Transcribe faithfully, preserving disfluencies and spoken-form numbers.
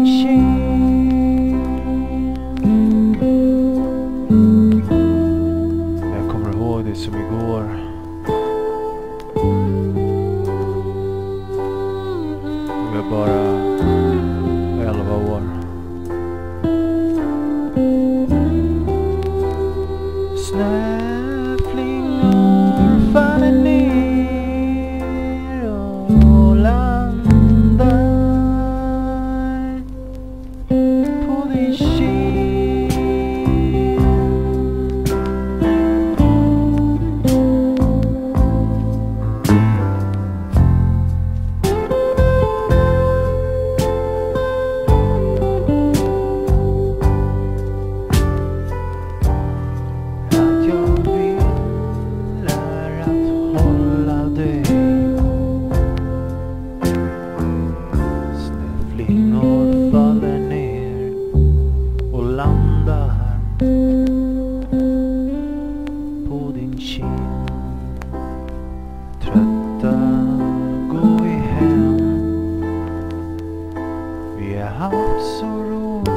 din kind. Jag kommer ihåg det som igår. Jag är bara elva år. Snöflingor faller ner och landar på din kind. Att jag vill är att hålla dig. Snöflingor faller ner och landar på din kind. Trötta går vi hem. Vi har haft så roligt.